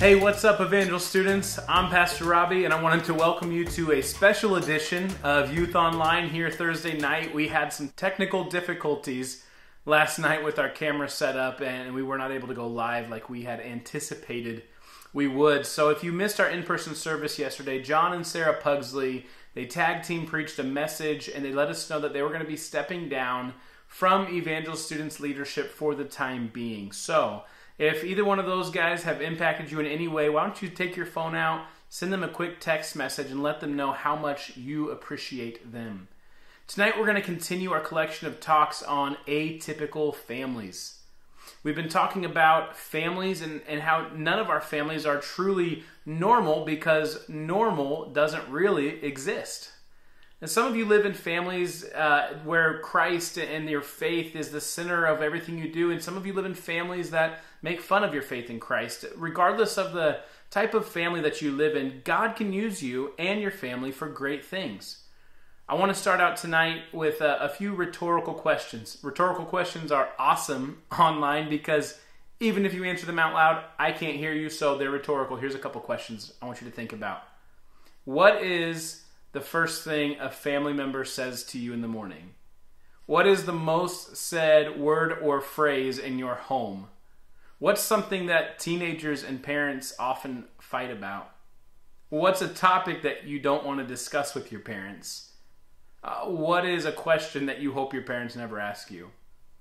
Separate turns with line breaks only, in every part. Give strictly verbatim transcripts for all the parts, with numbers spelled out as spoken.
Hey, what's up, Evangel students? I'm Pastor Robbie, and I wanted to welcome you to a special edition of Youth Online here Thursday night. We had some technical difficulties last night with our camera setup, and we were not able to go live like we had anticipated we would. So if you missed our in-person service yesterday, John and Sarah Pugsley, they tag team preached a message, and they let us know that they were going to be stepping down from Evangel Students Leadership for the time being. So if either one of those guys have impacted you in any way, why don't you take your phone out, send them a quick text message, and let them know how much you appreciate them. Tonight we're going to continue our collection of talks on atypical families. We've been talking about families and, and how none of our families are truly normal because normal doesn't really exist. And some of you live in families uh, where Christ and your faith is the center of everything you do, and some of you live in families that make fun of your faith in Christ. Regardless of the type of family that you live in, God can use you and your family for great things. I want to start out tonight with a, a few rhetorical questions. Rhetorical questions are awesome online because even if you answer them out loud, I can't hear you, so they're rhetorical. Here's a couple questions I want you to think about. What is the first thing a family member says to you in the morning? What is the most said word or phrase in your home? What's something that teenagers and parents often fight about? What's a topic that you don't want to discuss with your parents? Uh, what is a question that you hope your parents never ask you?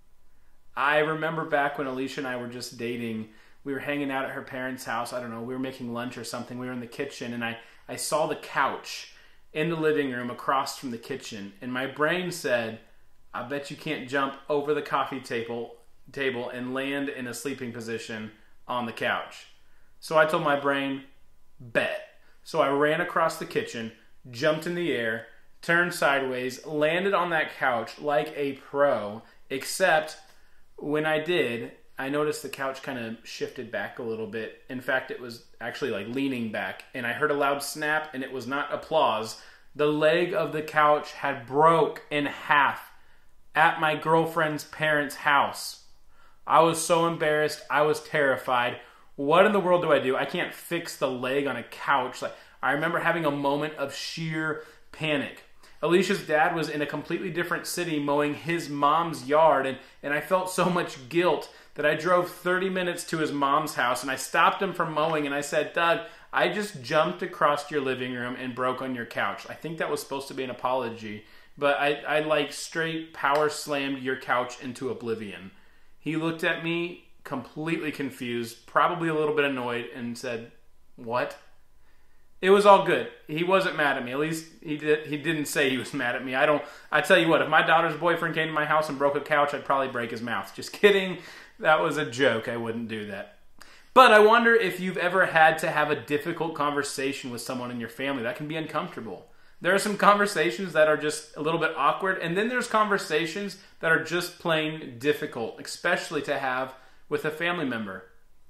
I remember back when Alicia and I were just dating, we were hanging out at her parents' house. I don't know, we were making lunch or something. We were in the kitchen, and I, I saw the couch in the living room across from the kitchen, and my brain said, I bet you can't jump over the coffee table table and land in a sleeping position on the couch. So I told my brain, bet. So I ran across the kitchen, jumped in the air, turned sideways, landed on that couch like a pro, except when I did, I noticed the couch kind of shifted back a little bit. In fact, it was actually like leaning back, and I heard a loud snap, and it was not applause. The leg of the couch had broke in half at my girlfriend's parents' house. I was so embarrassed. I was terrified. What in the world do I do? I can't fix the leg on a couch. Like, I remember having a moment of sheer panic. Alicia's dad was in a completely different city mowing his mom's yard, and, and I felt so much guilt that I drove thirty minutes to his mom's house, and I stopped him from mowing, and I said, Doug, I just jumped across your living room and broke on your couch. I think that was supposed to be an apology, but I, I like straight power slammed your couch into oblivion. He looked at me completely confused, probably a little bit annoyed, and said, what? It was all good. He wasn't mad at me. At least he did. He didn't say he was mad at me. I don't. I tell you what, if my daughter's boyfriend came to my house and broke a couch, I'd probably break his mouth. Just kidding. That was a joke. I wouldn't do that. But I wonder if you've ever had to have a difficult conversation with someone in your family. That can be uncomfortable. There are some conversations that are just a little bit awkward, and then there's conversations that are just plain difficult, especially to have with a family member.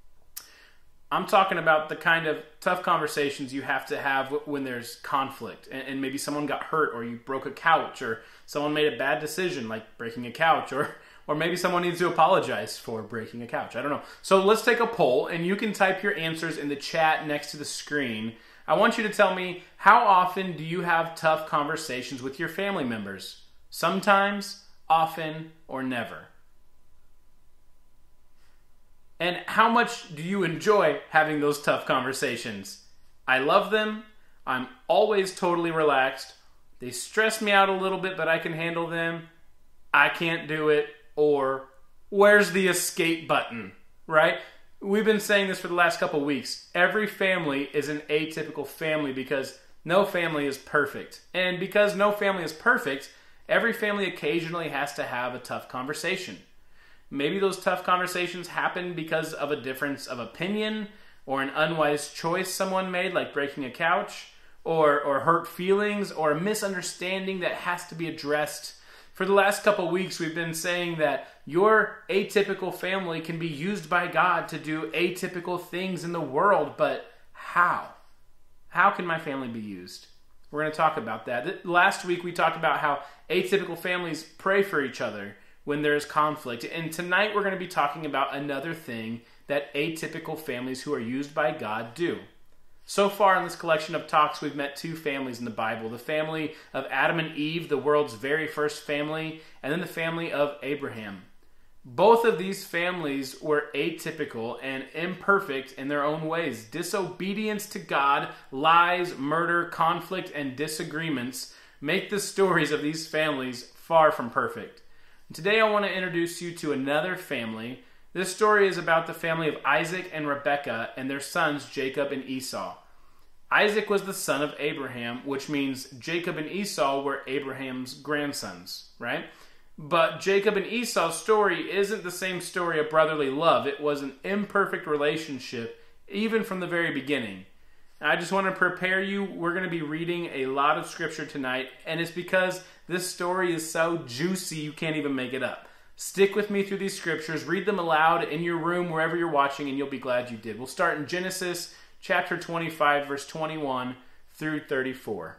I'm talking about the kind of tough conversations you have to have when there's conflict, and, and maybe someone got hurt, or you broke a couch, or someone made a bad decision like breaking a couch, or or maybe someone needs to apologize for breaking a couch. I don't know. So let's take a poll, and you can type your answers in the chat next to the screen. I want you to tell me, how often do you have tough conversations with your family members? Sometimes, often, or never? And how much do you enjoy having those tough conversations? I love them. I'm always totally relaxed. They stress me out a little bit, but I can handle them. I can't do it. Or, where's the escape button? Right? We've been saying this for the last couple weeks. Every family is an atypical family because no family is perfect. And because no family is perfect, every family occasionally has to have a tough conversation. Maybe those tough conversations happen because of a difference of opinion, or an unwise choice someone made, like breaking a couch, or, or hurt feelings, or a misunderstanding that has to be addressed. For the last couple weeks, we've been saying that your atypical family can be used by God to do atypical things in the world, but how? How can my family be used? We're going to talk about that. Last week, we talked about how atypical families pray for each other when there's conflict. And tonight, we're going to be talking about another thing that atypical families who are used by God do. So far in this collection of talks, we've met two families in the Bible. The family of Adam and Eve, the world's very first family, and then the family of Abraham. Both of these families were atypical and imperfect in their own ways. Disobedience to God, lies, murder, conflict, and disagreements make the stories of these families far from perfect. Today I want to introduce you to another family. This story is about the family of Isaac and Rebekah and their sons Jacob and Esau. Isaac was the son of Abraham, which means Jacob and Esau were Abraham's grandsons, right? But Jacob and Esau's story isn't the same story of brotherly love. It was an imperfect relationship, even from the very beginning. I just want to prepare you. We're going to be reading a lot of scripture tonight, and it's because this story is so juicy you can't even make it up. Stick with me through these scriptures. Read them aloud in your room, wherever you're watching, and you'll be glad you did. We'll start in Genesis chapter twenty-five, verse twenty-one through thirty-four.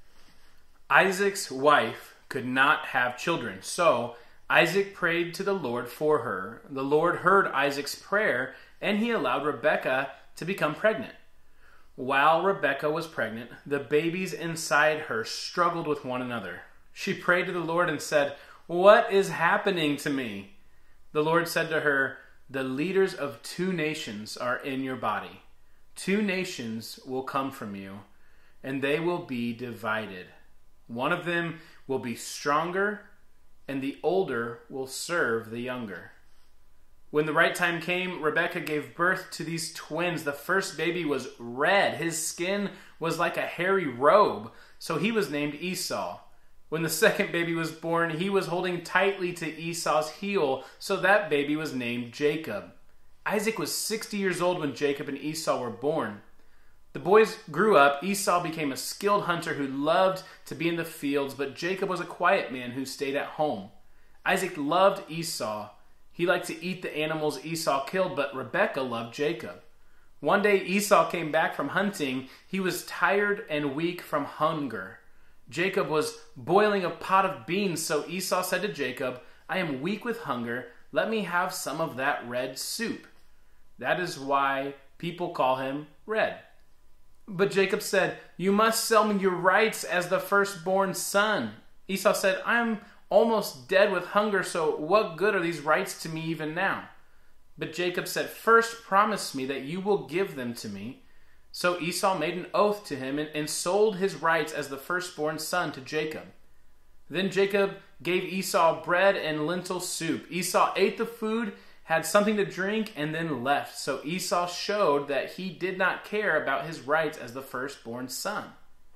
Isaac's wife could not have children, so Isaac prayed to the Lord for her. The Lord heard Isaac's prayer, and he allowed Rebekah to become pregnant. While Rebekah was pregnant, the babies inside her struggled with one another. She prayed to the Lord and said, "What is happening to me?" The Lord said to her, "The leaders of two nations are in your body. Two nations will come from you, and they will be divided. One of them will be stronger, and the older will serve the younger." When the right time came, Rebekah gave birth to these twins. The first baby was red. His skin was like a hairy robe, so he was named Esau. When the second baby was born, he was holding tightly to Esau's heel, so that baby was named Jacob. Isaac was sixty years old when Jacob and Esau were born. The boys grew up. Esau became a skilled hunter who loved to be in the fields, but Jacob was a quiet man who stayed at home. Isaac loved Esau. He liked to eat the animals Esau killed, but Rebekah loved Jacob. One day Esau came back from hunting. He was tired and weak from hunger. Jacob was boiling a pot of beans, so Esau said to Jacob, "I am weak with hunger. Let me have some of that red soup." That is why people call him Red. But Jacob said, "You must sell me your rights as the firstborn son." Esau said, "I am almost dead with hunger, so what good are these rights to me even now?" But Jacob said, "First promise me that you will give them to me." So Esau made an oath to him and, and sold his rights as the firstborn son to Jacob. Then Jacob gave Esau bread and lentil soup. Esau ate the food, had something to drink, and then left. So Esau showed that he did not care about his rights as the firstborn son.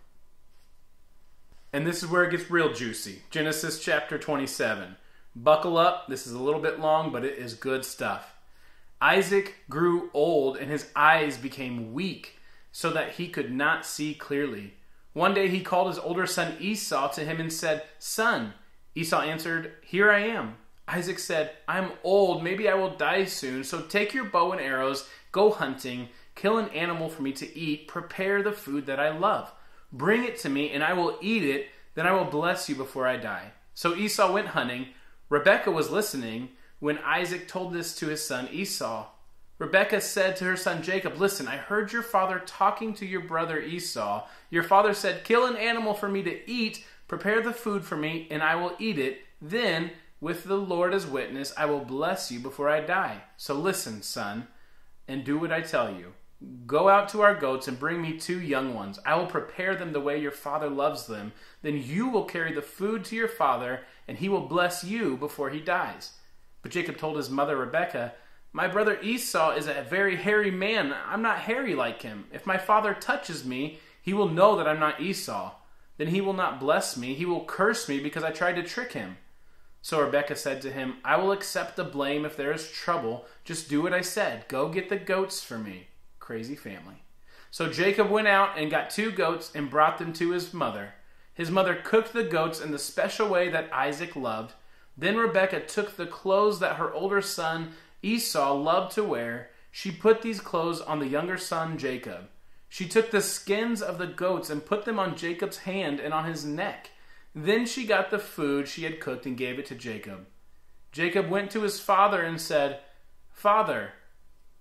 And this is where it gets real juicy. Genesis chapter twenty-seven. Buckle up. This is a little bit long, but it is good stuff. Isaac grew old, and his eyes became weak, so that he could not see clearly. One day he called his older son Esau to him and said, "Son." Esau answered, "Here I am." Isaac said, "I'm old, maybe I will die soon, so take your bow and arrows, go hunting, kill an animal for me to eat, prepare the food that I love. Bring it to me, and I will eat it, then I will bless you before I die." So Esau went hunting. Rebekah was listening when Isaac told this to his son Esau. Rebekah said to her son Jacob, "Listen, I heard your father talking to your brother Esau. Your father said, 'Kill an animal for me to eat, prepare the food for me, and I will eat it. Then, with the Lord as witness, I will bless you before I die.' So listen, son, and do what I tell you. Go out to our goats and bring me two young ones. I will prepare them the way your father loves them. Then you will carry the food to your father, and he will bless you before he dies." But Jacob told his mother Rebekah, "My brother Esau is a very hairy man. I'm not hairy like him. If my father touches me, he will know that I'm not Esau. Then he will not bless me. He will curse me because I tried to trick him." So Rebekah said to him, "I will accept the blame if there is trouble. Just do what I said. Go get the goats for me." Crazy family. So Jacob went out and got two goats and brought them to his mother. His mother cooked the goats in the special way that Isaac loved. Then Rebekah took the clothes that her older son Esau loved to wear. She put these clothes on the younger son Jacob. She took the skins of the goats and put them on Jacob's hand and on his neck. Then she got the food she had cooked and gave it to Jacob. Jacob went to his father and said, "Father."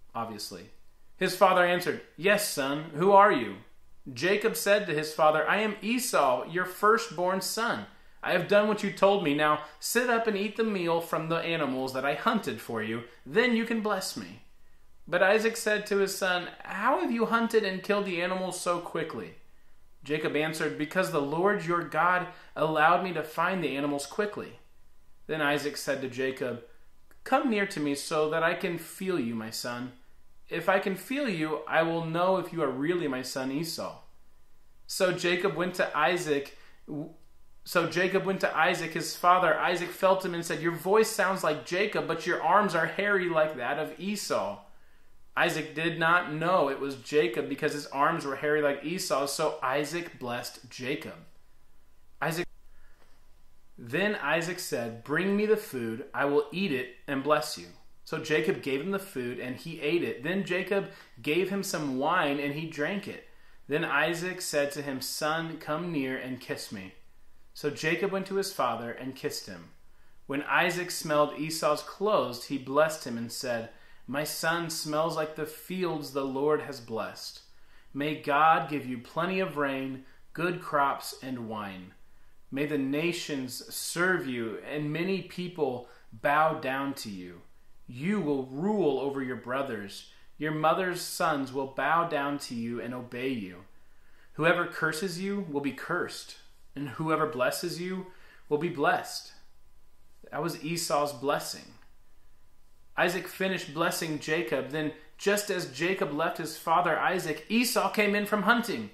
obviously. His father answered, "Yes, son, who are you?" Jacob said to his father, "I am Esau, your firstborn son. I have done what you told me. Now sit up and eat the meal from the animals that I hunted for you. Then you can bless me." But Isaac said to his son, "How have you hunted and killed the animals so quickly?" Jacob answered, "Because the Lord your God allowed me to find the animals quickly." Then Isaac said to Jacob, "Come near to me so that I can feel you, my son. If I can feel you, I will know if you are really my son Esau." So Jacob went to Isaac. So Jacob went to Isaac, his father. Isaac felt him and said, "Your voice sounds like Jacob, but your arms are hairy like that of Esau." Isaac did not know it was Jacob because his arms were hairy like Esau, so Isaac blessed Jacob. Isaac Then Isaac said, "Bring me the food, I will eat it and bless you." So Jacob gave him the food, and he ate it. Then Jacob gave him some wine, and he drank it. Then Isaac said to him, "Son, come near and kiss me." So Jacob went to his father and kissed him. When Isaac smelled Esau's clothes, he blessed him and said, "My son smells like the fields the Lord has blessed. May God give you plenty of rain, good crops, and wine. May the nations serve you, and many people bow down to you. You will rule over your brothers. Your mother's sons will bow down to you and obey you. Whoever curses you will be cursed, and whoever blesses you will be blessed." That was Esau's blessing. Isaac finished blessing Jacob. Then, just as Jacob left his father Isaac, Esau came in from hunting.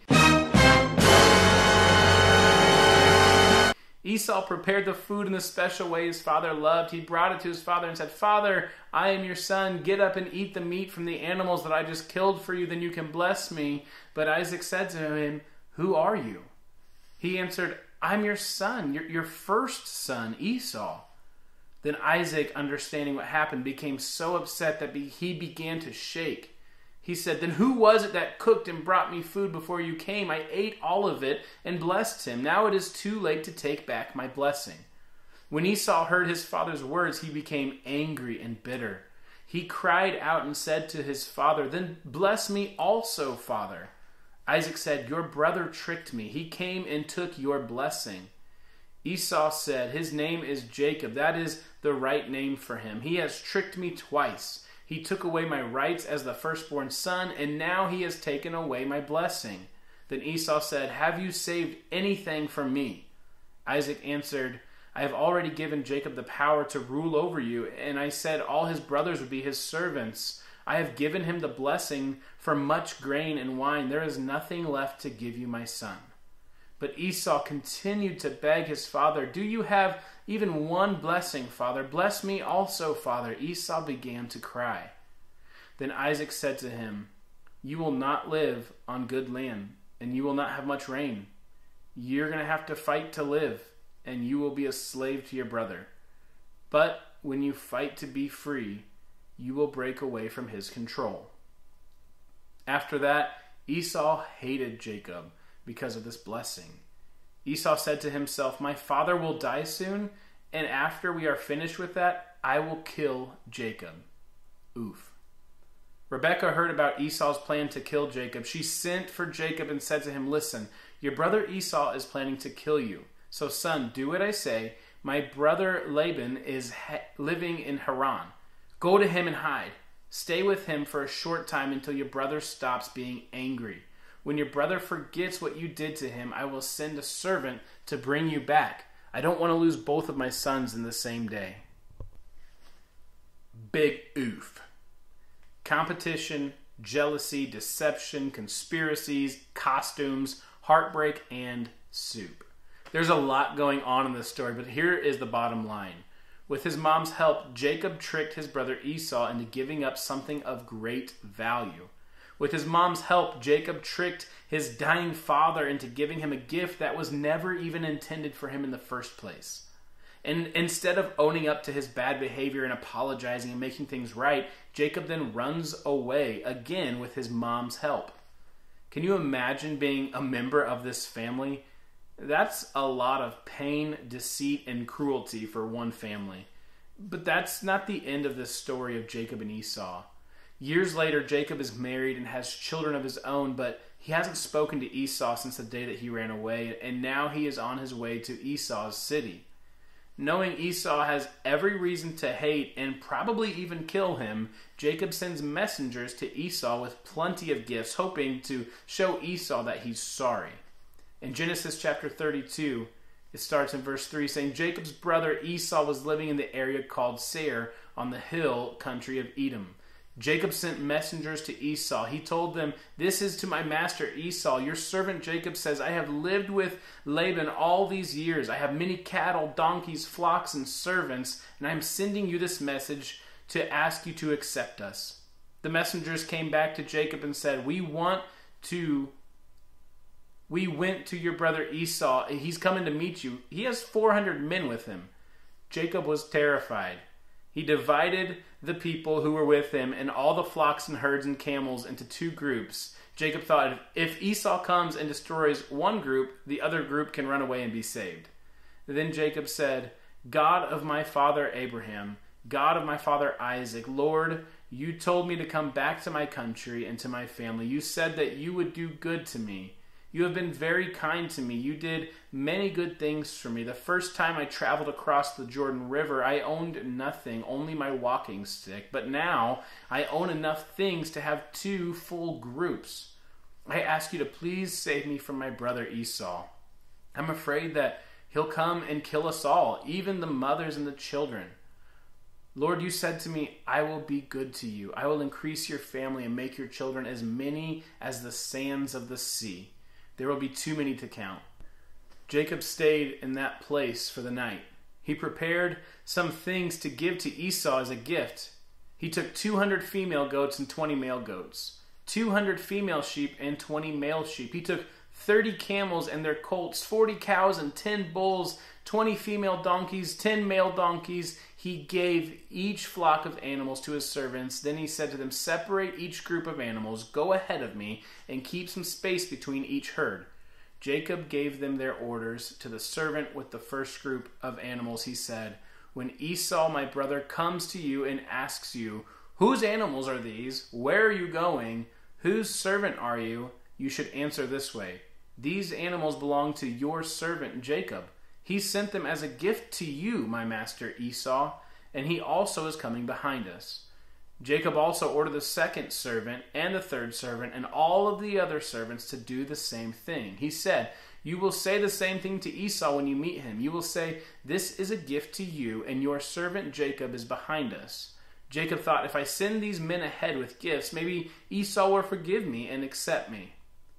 Esau prepared the food in the special way his father loved. He brought it to his father and said, "Father, I am your son. Get up and eat the meat from the animals that I just killed for you. Then you can bless me." But Isaac said to him, "Who are you?" He answered, "I'm your son, your, your first son, Esau." Then Isaac, understanding what happened, became so upset that he began to shake. He said, "Then who was it that cooked and brought me food before you came? I ate all of it and blessed him. Now it is too late to take back my blessing." When Esau heard his father's words, he became angry and bitter. He cried out and said to his father, "Then bless me also, father." Isaac said, "Your brother tricked me. He came and took your blessing." Esau said, "His name is Jacob. That is the right name for him. He has tricked me twice. He took away my rights as the firstborn son, and now he has taken away my blessing." Then Esau said, "Have you saved anything from me?" Isaac answered, "I have already given Jacob the power to rule over you, and I said all his brothers would be his servants. I have given him the blessing for much grain and wine. There is nothing left to give you, my son." But Esau continued to beg his father, "Do you have even one blessing, father? Bless me also, father." Esau began to cry. Then Isaac said to him, "You will not live on good land, and you will not have much rain. You're going to have to fight to live, and you will be a slave to your brother. But when you fight to be free, you will break away from his control." After that, Esau hated Jacob because of this blessing. Esau said to himself, "My father will die soon, and after we are finished with that, I will kill Jacob." Oof. Rebekah heard about Esau's plan to kill Jacob. She sent for Jacob and said to him, "Listen, your brother Esau is planning to kill you. So son, do what I say. My brother Laban is ha- living in Haran. Go to him and hide. Stay with him for a short time until your brother stops being angry. When your brother forgets what you did to him, I will send a servant to bring you back. I don't want to lose both of my sons in the same day." Big oof. Competition, jealousy, deception, conspiracies, costumes, heartbreak, and soup. There's a lot going on in this story, but here is the bottom line. With his mom's help, Jacob tricked his brother Esau into giving up something of great value. With his mom's help, Jacob tricked his dying father into giving him a gift that was never even intended for him in the first place. And instead of owning up to his bad behavior and apologizing and making things right, Jacob then runs away again with his mom's help. Can you imagine being a member of this family? That's a lot of pain, deceit, and cruelty for one family. But that's not the end of this story of Jacob and Esau. Years later, Jacob is married and has children of his own, but he hasn't spoken to Esau since the day that he ran away, and now he is on his way to Esau's city. Knowing Esau has every reason to hate and probably even kill him, Jacob sends messengers to Esau with plenty of gifts, hoping to show Esau that he's sorry. In Genesis chapter thirty-two, it starts in verse three, saying, Jacob's brother Esau was living in the area called Seir on the hill country of Edom. Jacob sent messengers to Esau. He told them, this is to my master Esau. Your servant Jacob says, I have lived with Laban all these years. I have many cattle, donkeys, flocks, and servants, and I am sending you this message to ask you to accept us. The messengers came back to Jacob and said, we want to, we went to your brother Esau. He's coming to meet you. He has four hundred men with him. Jacob was terrified. He divided the people who were with him and all the flocks and herds and camels into two groups. Jacob thought, if Esau comes and destroys one group, the other group can run away and be saved. Then Jacob said, God of my father Abraham, God of my father Isaac, Lord, you told me to come back to my country and to my family. You said that you would do good to me. You have been very kind to me. You did many good things for me. The first time I traveled across the Jordan River, I owned nothing, only my walking stick. But now I own enough things to have two full groups. I ask you to please save me from my brother Esau. I'm afraid that he'll come and kill us all, even the mothers and the children. Lord, you said to me, I will be good to you. I will increase your family and make your children as many as the sands of the sea. There will be too many to count. Jacob stayed in that place for the night. He prepared some things to give to Esau as a gift. He took two hundred female goats and twenty male goats, two hundred female sheep and twenty male sheep. He took thirty camels and their colts, forty cows and ten bulls, twenty female donkeys, ten male donkeys. He gave each flock of animals to his servants. Then he said to them, separate each group of animals, go ahead of me, and keep some space between each herd. Jacob gave them their orders. To the servant with the first group of animals, he said, when Esau, my brother, comes to you and asks you, whose animals are these? Where are you going? Whose servant are you? You should answer this way, these animals belong to your servant Jacob. He sent them as a gift to you, my master Esau, and he also is coming behind us. Jacob also ordered the second servant and the third servant and all of the other servants to do the same thing. He said, you will say the same thing to Esau when you meet him. You will say, this is a gift to you, and your servant Jacob is behind us. Jacob thought, if I send these men ahead with gifts, maybe Esau will forgive me and accept me.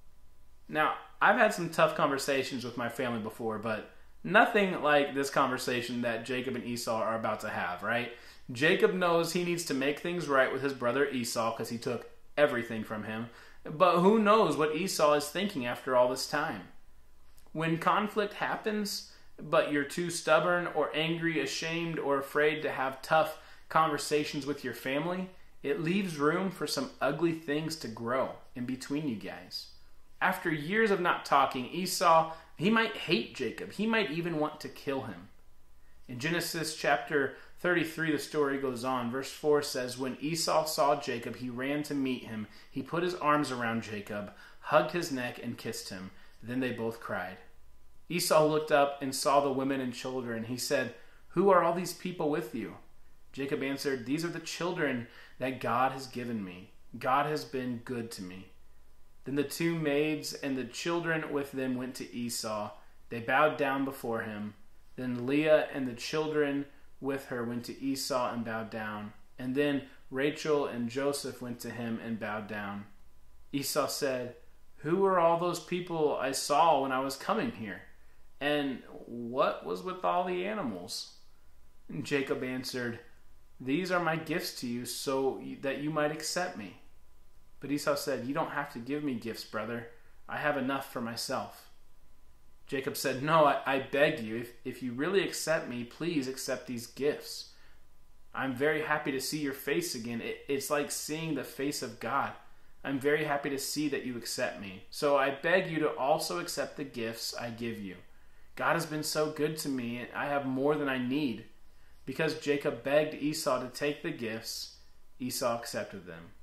Now, I've had some tough conversations with my family before, but nothing like this conversation that Jacob and Esau are about to have, right? Jacob knows he needs to make things right with his brother Esau because he took everything from him. But who knows what Esau is thinking after all this time? When conflict happens, but you're too stubborn or angry, ashamed, or afraid to have tough conversations with your family, it leaves room for some ugly things to grow in between you guys. After years of not talking, Esau, he might hate Jacob. He might even want to kill him. In Genesis chapter thirty-three, the story goes on. Verse four says, when Esau saw Jacob, he ran to meet him. He put his arms around Jacob, hugged his neck, and kissed him. Then they both cried. Esau looked up and saw the women and children. He said, who are all these people with you? Jacob answered, these are the children that God has given me. God has been good to me. Then the two maids and the children with them went to Esau. They bowed down before him. Then Leah and the children with her went to Esau and bowed down. And then Rachel and Joseph went to him and bowed down. Esau said, who were all those people I saw when I was coming here? And what was with all the animals? And Jacob answered, these are my gifts to you so that you might accept me. But Esau said, you don't have to give me gifts, brother. I have enough for myself. Jacob said, no, I, I beg you, if, if you really accept me, please accept these gifts. I'm very happy to see your face again. It, it's like seeing the face of God. I'm very happy to see that you accept me. So I beg you to also accept the gifts I give you. God has been so good to me, and I have more than I need. Because Jacob begged Esau to take the gifts, Esau accepted them.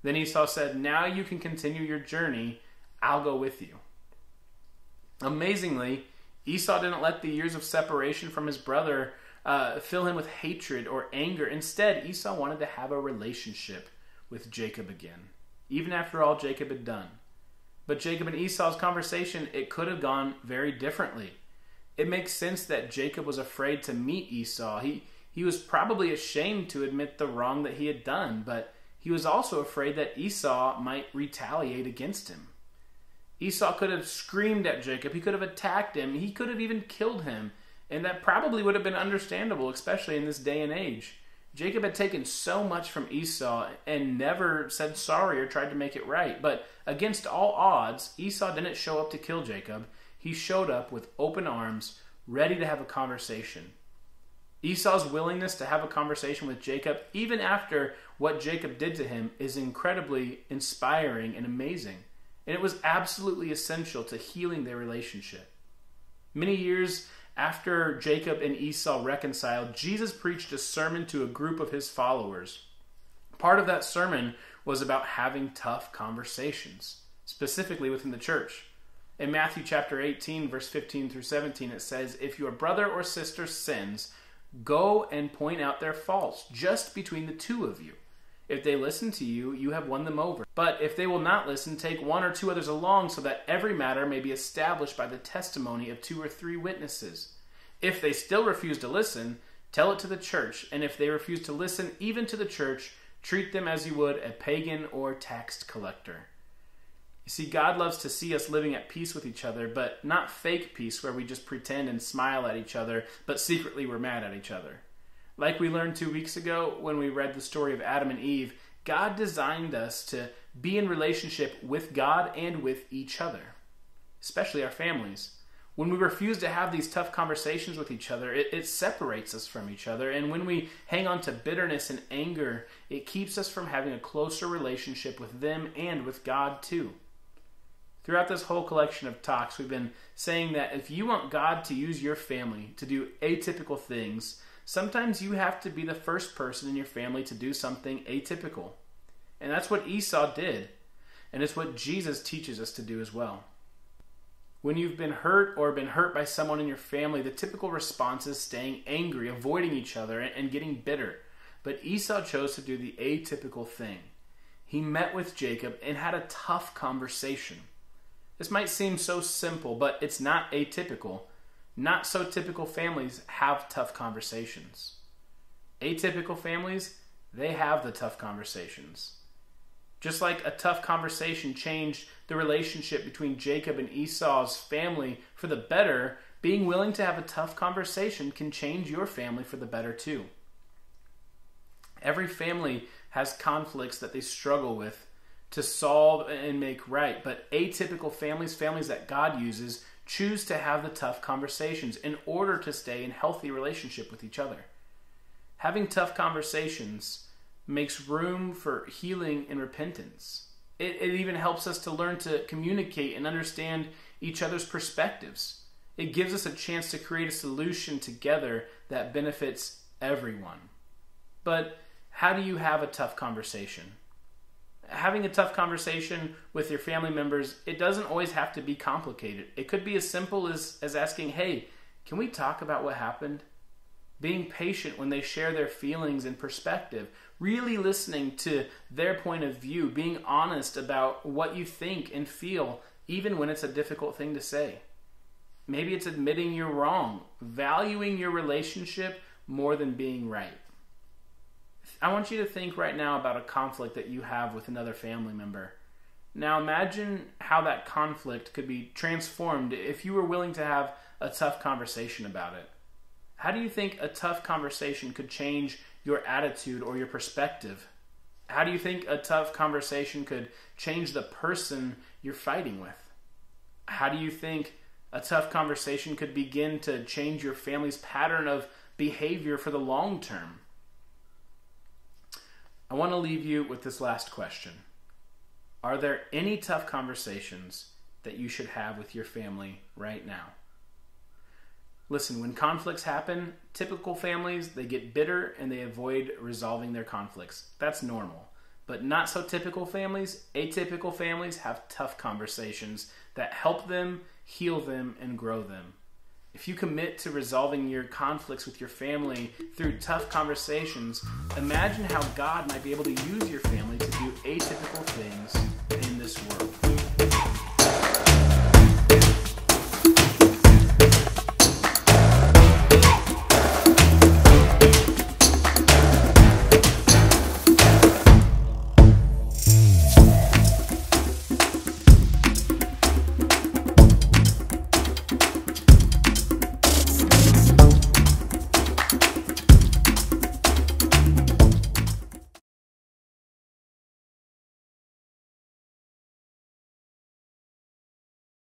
Then Esau said, "Now you can continue your journey. I'll go with you." Amazingly, Esau didn't let the years of separation from his brother uh, fill him with hatred or anger. Instead, Esau wanted to have a relationship with Jacob again, even after all Jacob had done. But Jacob and Esau's conversation, it could have gone very differently. It makes sense that Jacob was afraid to meet Esau. He, he was probably ashamed to admit the wrong that he had done, but he was also afraid that Esau might retaliate against him. Esau could have screamed at Jacob. He could have attacked him. He could have even killed him. And that probably would have been understandable, especially in this day and age. Jacob had taken so much from Esau and never said sorry or tried to make it right. But against all odds, Esau didn't show up to kill Jacob. He showed up with open arms, ready to have a conversation. Esau's willingness to have a conversation with Jacob, even after what Jacob did to him, is incredibly inspiring and amazing. And it was absolutely essential to healing their relationship. Many years after Jacob and Esau reconciled, Jesus preached a sermon to a group of his followers. Part of that sermon was about having tough conversations, specifically within the church. In Matthew chapter eighteen, verse fifteen through seventeen, it says, "If your brother or sister sins, go and point out their faults, just between the two of you. If they listen to you, you have won them over. But if they will not listen, take one or two others along, so that every matter may be established by the testimony of two or three witnesses. If they still refuse to listen, tell it to the church. And if they refuse to listen even to the church, treat them as you would a pagan or tax collector." You see, God loves to see us living at peace with each other, but not fake peace where we just pretend and smile at each other, but secretly we're mad at each other. Like we learned two weeks ago when we read the story of Adam and Eve, God designed us to be in relationship with God and with each other, especially our families. When we refuse to have these tough conversations with each other, it, it separates us from each other. And when we hang on to bitterness and anger, it keeps us from having a closer relationship with them and with God too. Throughout this whole collection of talks, we've been saying that if you want God to use your family to do atypical things, sometimes you have to be the first person in your family to do something atypical. And that's what Esau did. And it's what Jesus teaches us to do as well. When you've been hurt or been hurt by someone in your family, the typical response is staying angry, avoiding each other, and getting bitter. But Esau chose to do the atypical thing. He met with Jacob and had a tough conversation. This might seem so simple, but it's not atypical. Not so typical families have tough conversations. Atypical families, they have the tough conversations. Just like a tough conversation changed the relationship between Jacob and Esau's family for the better, being willing to have a tough conversation can change your family for the better too. Every family has conflicts that they struggle with to solve and make right, but atypical families, families that God uses, choose to have the tough conversations in order to stay in healthy relationship with each other. Having tough conversations makes room for healing and repentance. It, it even helps us to learn to communicate and understand each other's perspectives. It gives us a chance to create a solution together that benefits everyone. But how do you have a tough conversation? Having a tough conversation with your family members, it doesn't always have to be complicated. It could be as simple as, as asking, "Hey, can we talk about what happened?" Being patient when they share their feelings and perspective. Really listening to their point of view. Being honest about what you think and feel, even when it's a difficult thing to say. Maybe it's admitting you're wrong. Valuing your relationship more than being right. I want you to think right now about a conflict that you have with another family member. Now imagine how that conflict could be transformed if you were willing to have a tough conversation about it. How do you think a tough conversation could change your attitude or your perspective? How do you think a tough conversation could change the person you're fighting with? How do you think a tough conversation could begin to change your family's pattern of behavior for the long term? I want to leave you with this last question. Are there any tough conversations that you should have with your family right now? Listen, when conflicts happen, typical families, they get bitter and they avoid resolving their conflicts. That's normal. But not so typical families, atypical families have tough conversations that help them, heal them, and grow them. If you commit to resolving your conflicts with your family through tough conversations, imagine how God might be able to use your family to do atypical things